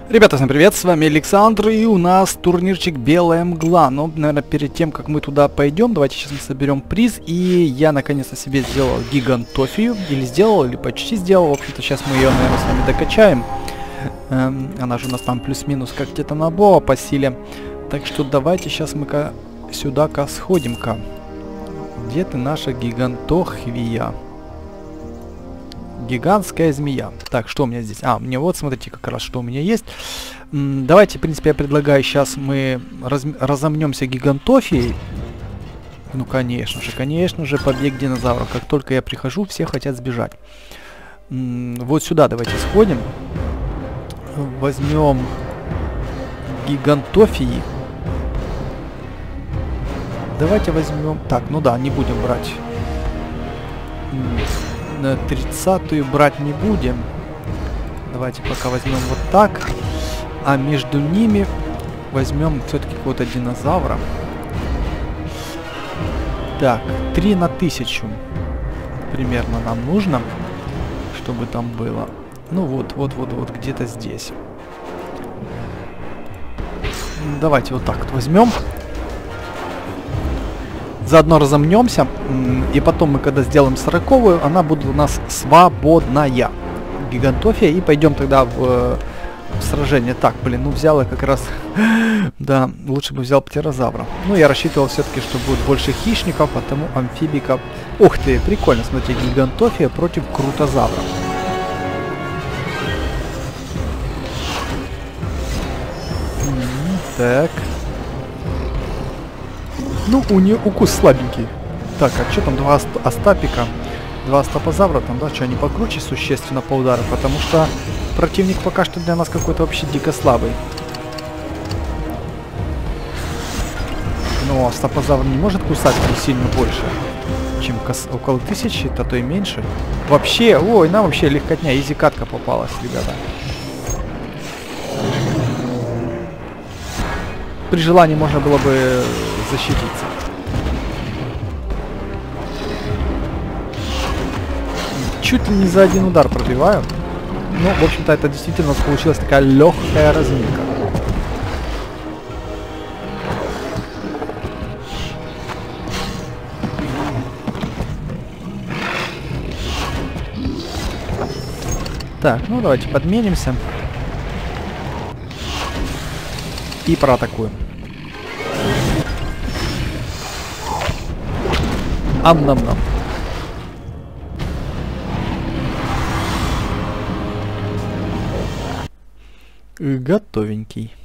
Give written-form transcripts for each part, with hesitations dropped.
Ребята, всем привет, с вами Александр, и у нас турнирчик Белая Мгла. Но, наверное, перед тем, как мы туда пойдем, давайте сейчас мы соберем приз. И я наконец-то себе сделал гигантофию, или сделал, или почти сделал. В общем-то, сейчас мы ее, наверное, с вами докачаем. Она же у нас там плюс-минус как где-то на Боа по силе. Так что давайте сейчас мы сюда-ка сходим-ка. Где ты, наша гигантохвия? Гигантская змея. Так, что у меня здесь? Мне вот, смотрите, как раз, что у меня есть. Давайте, в принципе, я предлагаю, сейчас мы разомнемся гигантофией. Ну, конечно же, побег динозавров. Как только я прихожу, все хотят сбежать. Вот сюда давайте сходим. Возьмем гигантофии. Давайте возьмем... Так, ну да, не будем брать... На 30-ю брать не будем. Давайте пока возьмем вот так. А между ними возьмем все-таки какого-то динозавра. Так, 3 на 1000 примерно нам нужно, чтобы там было. Ну вот где-то здесь. Давайте вот так вот возьмем. Заодно разомнемся, и потом мы, когда сделаем 40-ю, она будет у нас свободная гигантофия, и пойдем тогда в сражение. Так, блин, ну взял я как раз, да, лучше бы взял птерозавра. Ну, я рассчитывал все-таки, что будет больше хищников, а тому амфибиков. Ух ты, прикольно, смотрите, гигантофия против крутозавра. Так. Ну, у нее укус слабенький. Так, а что там, 2 астапика? 2 астапозавра там, да? Что, они покруче существенно по удару? Потому что противник пока что для нас какой-то вообще дико слабый. Но астапозавр не может кусать сильно больше, чем около 1000, а то и меньше. Вообще, ой, нам вообще легкотня, изи-катка попалась, ребята. При желании можно было бы защититься. Чуть ли не за один удар пробиваю. Ну, в общем-то, это действительно у нас получилась такая легкая разминка. Так, ну давайте подменимся. И проатакуем. Ам-нам-нам. Готовенький.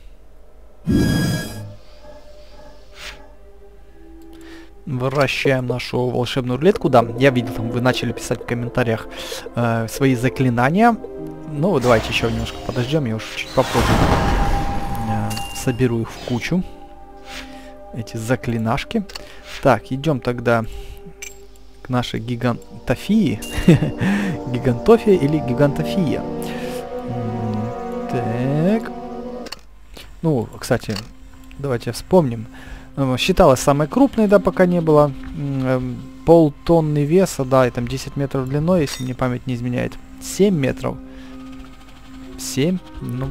Вращаем нашу волшебную рулетку. Да, я видел, там вы начали писать в комментариях свои заклинания. Ну, давайте еще немножко подождем, я уж чуть попозже соберу их в кучу. Эти заклинашки. Так, идем тогда к нашей гигантофии. Гигантофия или гигантофия. Так. Ну, кстати, давайте вспомним. Считалось самой крупной, да, пока не было. Полтонны веса, да, и там 10 метров длиной, если мне память не изменяет. 7 метров. 7, ну...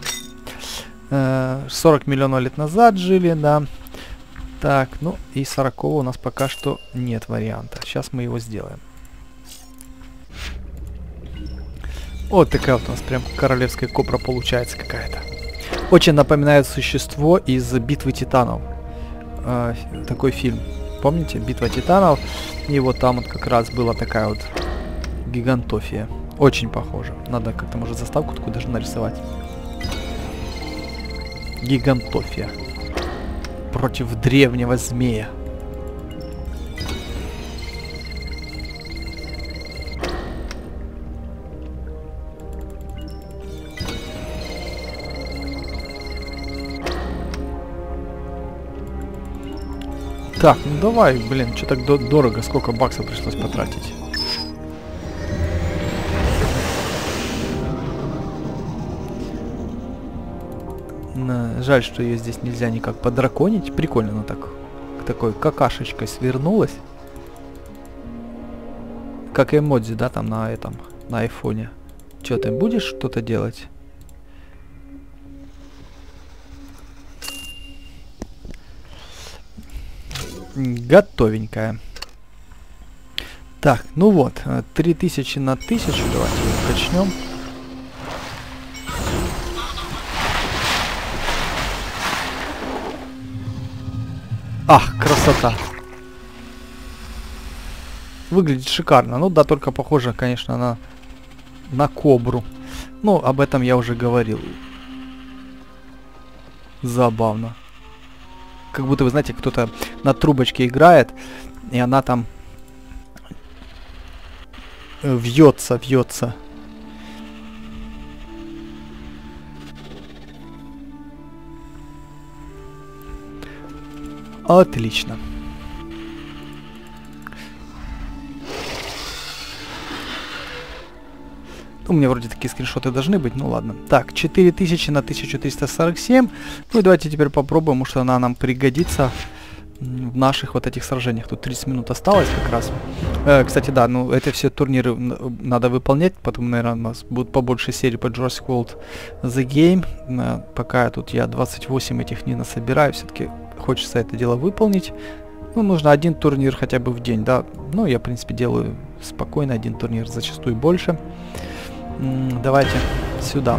40 миллионов лет назад жили, да. Так, ну и 40-го у нас пока что нет варианта. Сейчас мы его сделаем. Вот такая вот у нас прям королевская кобра получается какая-то. Очень напоминает существо из «Битвы титанов». Такой фильм. Помните? «Битва титанов». И вот там вот как раз была такая вот гигантофия. Очень похоже. Надо как-то, может, заставку такую даже нарисовать. Гигантофия. Против древнего змея. Так, ну давай, блин, что так дорого, сколько баксов пришлось потратить. Жаль, что ее здесь нельзя никак подраконить. Прикольно, она так, такой какашечкой свернулась. Как эмодзи, да, там на этом, на айфоне. Что, ты будешь что-то делать? Готовенькая. Так, ну вот, 3000 на 1000, давайте качнем. Ах, красота. Выглядит шикарно. Ну да, только похоже, конечно, на кобру. Ну, об этом я уже говорил. Забавно. Как будто, вы знаете, кто-то на трубочке играет, и она там вьется. Отлично. У меня вроде такие скриншоты должны быть, ну ладно. Так, 4000 на 1347. Ну и давайте теперь попробуем, может она нам пригодится в наших вот этих сражениях. Тут 30 минут осталось как раз. Кстати, да, ну это все турниры надо выполнять, потом, наверное, у нас будут побольше серий по Jurassic World The Game. Пока я 28 этих не насобираю, все-таки хочется это дело выполнить. Ну, нужно один турнир хотя бы в день, да. Ну, я, в принципе, делаю спокойно один турнир, зачастую больше. Давайте сюда.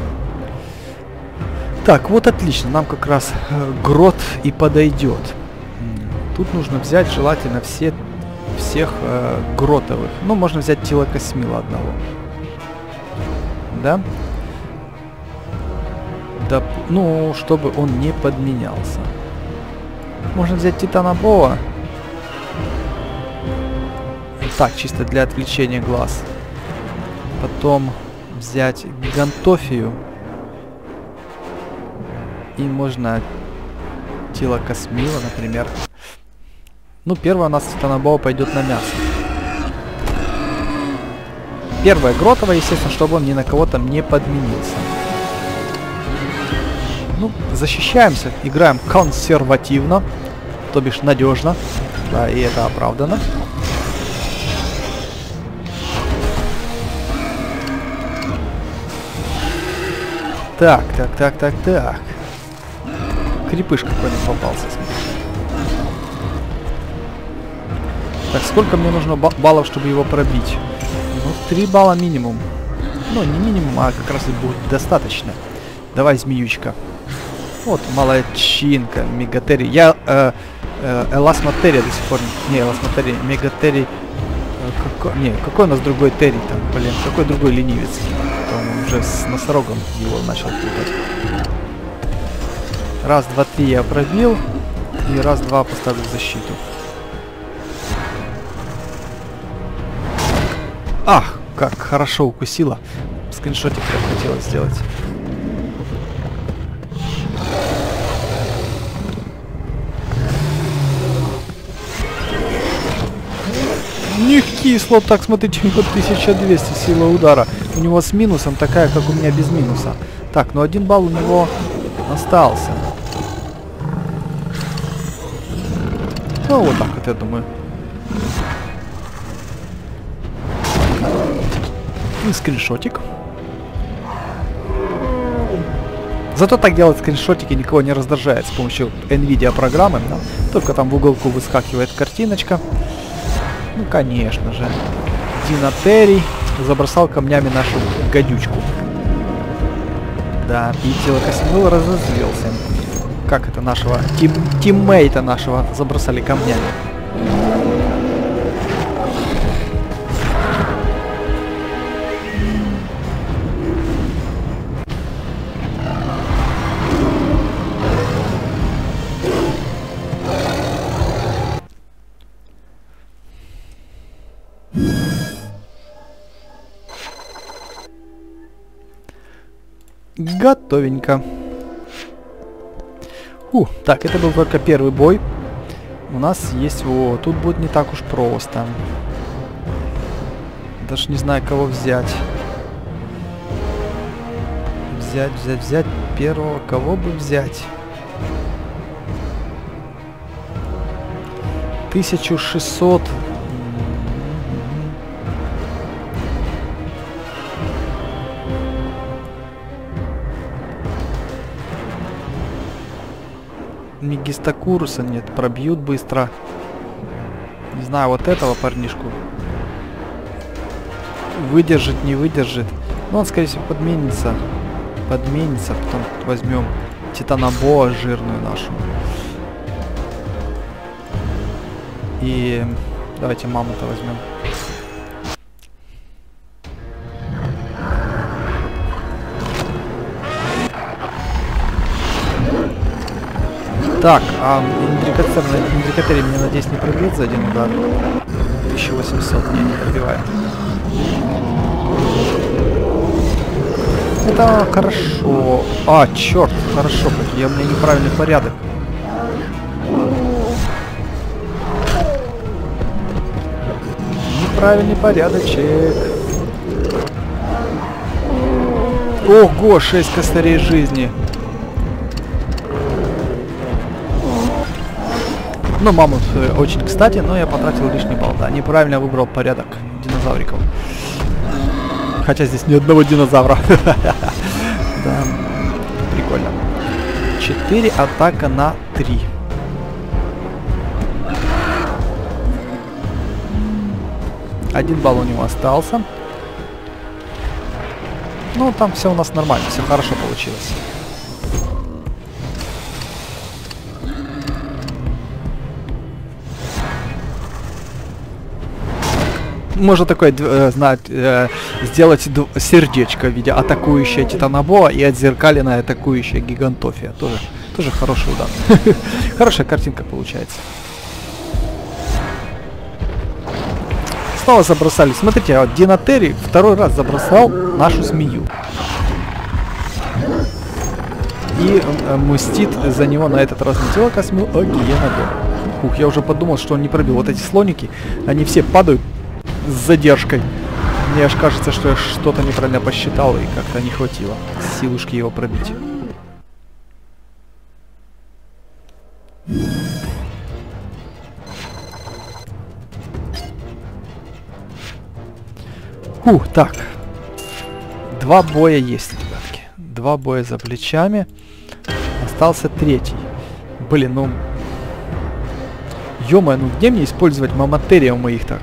Так, вот отлично, нам как раз грот и подойдет. Тут нужно взять желательно всех гротовых. Ну, можно взять Тилокосмила одного. Да? Да, ну, чтобы он не подменялся. Можно взять Титана Боа. Так, чисто для отвлечения глаз. Потом взять Гигантофию. И можно Тилокосмила, например. Ну, первое у нас Титана Боа пойдет на мясо. Первое гротовое, естественно, чтобы он ни на кого там не подменился. Ну, защищаемся, играем консервативно, то бишь надежно. Да, и это оправдано. Так. Крепыш какой-нибудь попался, смотрите. Так, сколько мне нужно баллов, чтобы его пробить? Ну, 3 балла минимум. Ну, не минимум, а как раз и будет достаточно. Давай, змеючка. Вот, молодчинка, Мегатерий. Я Эласмотерия до сих пор... Не, Эласмотерия, Мегатерий... какой у нас другой Терий там, блин, какой другой ленивецкий. Он уже с носорогом его начал путать. Раз, два, три я пробил. И раз, два поставлю в защиту. Ах, как хорошо укусила. Скриншотик прям хотелось сделать. Не кисло, так, смотрите, у него 1200 сила удара. У него с минусом такая, как у меня без минуса. Так, ну 1 балл у него остался. Ну, вот так вот, я думаю. И скриншотик. Зато так делать скриншотики никого не раздражает с помощью NVIDIA программы. Да? Только там в уголку выскакивает картиночка. Ну, конечно же. Динотерий забросал камнями нашу гадючку. Да, и Тилокосмил разозлился. Как это нашего тиммейта нашего забросали камнями. Готовенько. Так, это был только первый бой. У нас есть... О, тут будет не так уж просто. Даже не знаю, кого взять. Взять первого. Кого бы взять? 1600... Мегистокуруса нет, пробьют быстро. знаю, вот этого парнишку. Выдержит, не выдержит. Но он, скорее всего, подменится. Подменится, потом возьмем Титанобоа жирную нашу. И давайте мамонта возьмем. Так, а Индрикатерий мне, надеюсь, не пробьет за один удар. 1800 не пробивает. Это хорошо. А, черт, хорошо, как я, у меня неправильный порядок. Неправильный порядочек. Ого, 6 косарей жизни. Ну, мамонт очень кстати, но я потратил лишний балл. Да, неправильно выбрал порядок динозавриков. Хотя здесь ни одного динозавра. Да, прикольно. 4 атака на 3. Один балл у него остался. Ну, там все у нас нормально, все хорошо получилось. Можно такое сделать сердечко в виде атакующая Титанобоа и отзеркаленная атакующая Гигантофия. Тоже хороший удар. Хорошая картинка получается. Снова забросали. Смотрите, вот Динотерий второй раз забросал нашу змею. И мстит за него на этот раз не тело космил, а Гиенодон. Ух, я уже подумал, что он не пробил. Вот эти слоники, они все падают с задержкой. Мне аж кажется, что я что-то неправильно посчитал и как-то не хватило силушки его пробить. Так. 2 боя есть, ребятки. 2 боя за плечами. Остался 3-й. Блин, ну... Ё-моё, ну где мне использовать мамонтерия у моих-то?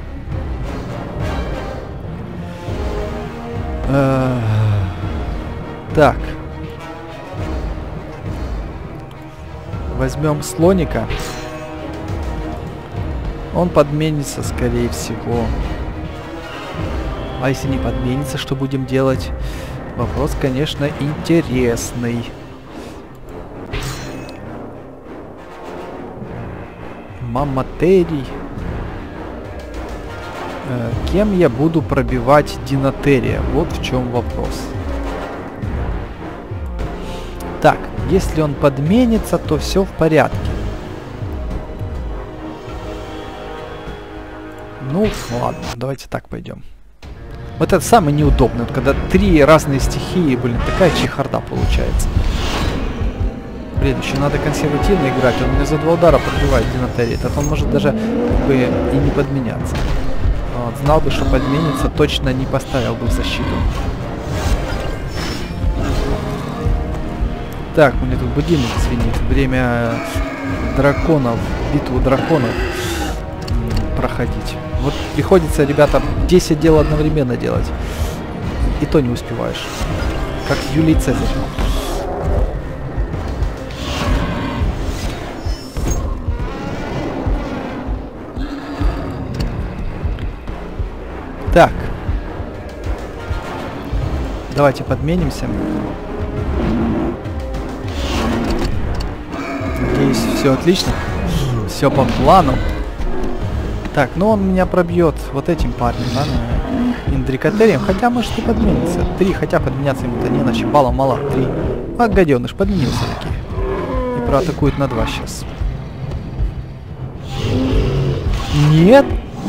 Так. Возьмем слоника. Он подменится, скорее всего. А если не подменится, что будем делать? Вопрос, конечно, интересный. Мамонтерий. Кем я буду пробивать Динотерия? Вот в чем вопрос. Так, если он подменится, то все в порядке. Ну, ладно, давайте так пойдем. Вот это самое неудобное, вот когда 3 разные стихии, блин, такая чехарда получается. Блин, еще надо консервативно играть, он мне за 2 удара пробивает Динотерия, так он может даже как бы и не подменяться. Вот, знал бы, что подменится, точно не поставил бы в защиту. Так, у меня тут будильник звенит. Время драконов, битву драконов проходить. Вот приходится, ребята, 10 дел одновременно делать. И то не успеваешь. Как Юлий Цезарь. Так. Давайте подменимся. Надеюсь, все отлично. Все по плану. Так, ну он меня пробьет вот этим парнем, да, Индрикатерием. Хотя может и подменится. 3, хотя подменяться ему-то не иначе. Балла мало. 3. А, гаденыш, подменился таки. И проатакует на 2 сейчас. Нет.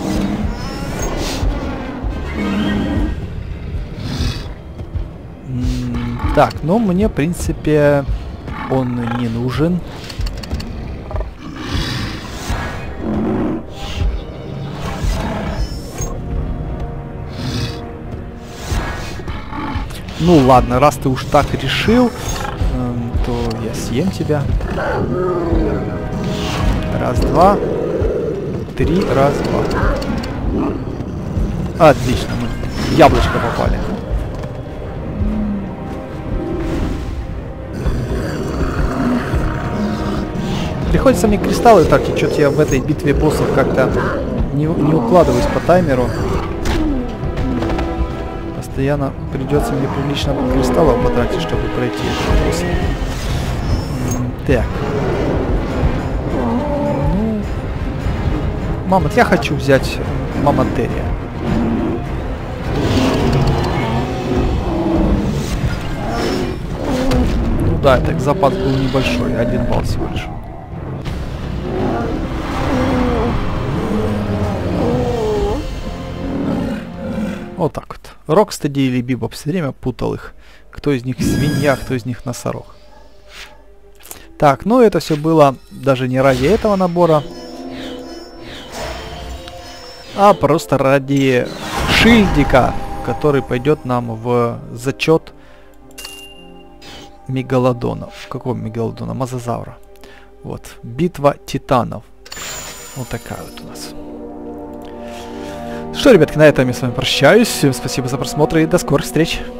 Так, ну мне, в принципе, он не нужен. Ну ладно, раз ты уж так решил, то я съем тебя. Раз, 2, 3, раз, 2. Отлично, мы в яблочко попали. Приходится мне кристаллы так, и что-то я в этой битве боссов как-то не укладываюсь по таймеру. Постоянно придется мне прилично кристаллов потратить, чтобы пройти этот босс. Так. Ну, мамонт, я хочу взять мамонтерия. Ну да, так запас был небольшой, 1 балл всего лишь. Вот так вот. Рокстеди или Бибоп все время путал их. Кто из них свинья, кто из них носорог. Так, ну это все было даже не ради этого набора, а просто ради шильдика, который пойдет нам в зачет мегалодона. Какого мегалодона? Мозазавра. Вот. Битва титанов. Вот такая вот у нас. Что, ребятки, на этом я с вами прощаюсь. Всем спасибо за просмотр и до скорых встреч.